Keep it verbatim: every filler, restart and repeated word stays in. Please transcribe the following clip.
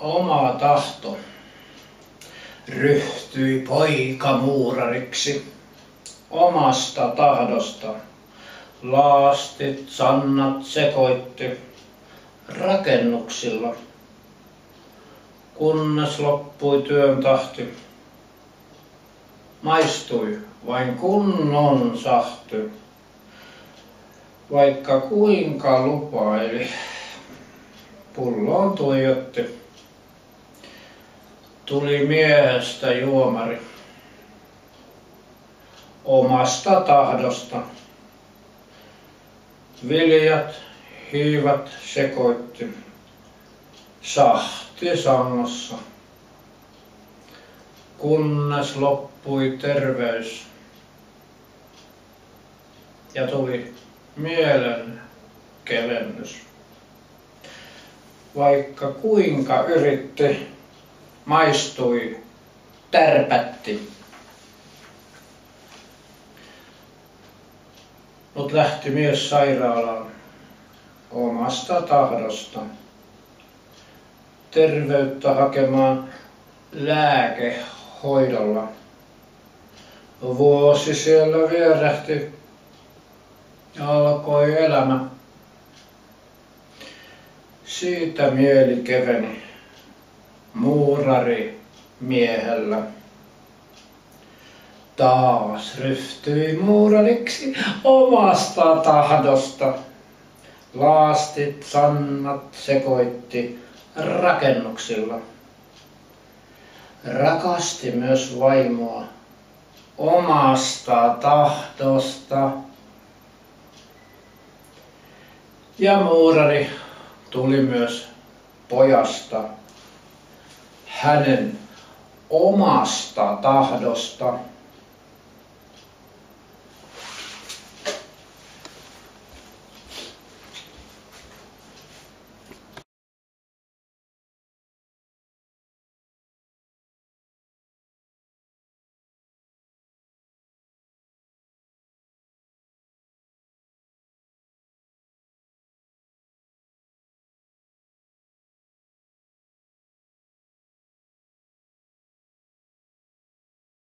Oma tahto ryhtyi poika muurariksi. Omasta tahdosta laastit, sannat sekoitti rakennuksilla, kunnes loppui työn tahti. Maistui vain kunnon sahti, vaikka kuinka lupaili, pulloon tuijotti. Tuli miehestä juomari, omasta tahdosta. Viljat, hiivat sekoitti, sahti sangossa, kunnes loppui terveys ja tuli mielen kevennys. Vaikka kuinka yritti, maistui, tärpätti. Mut lähti mies sairaalaan omasta tahdosta terveyttä hakemaan lääkehoidolla. Vuosi siellä vierähti ja alkoi elämä. Siitä mieli keveni muurari miehellä. Taas ryhtyi muurariksi omasta tahdosta. Laastit, sannat sekoitti rakennuksilla. Rakasti myös vaimoa omasta tahdosta. Ja muurari tuli myös pojasta hänen omasta tahdosta.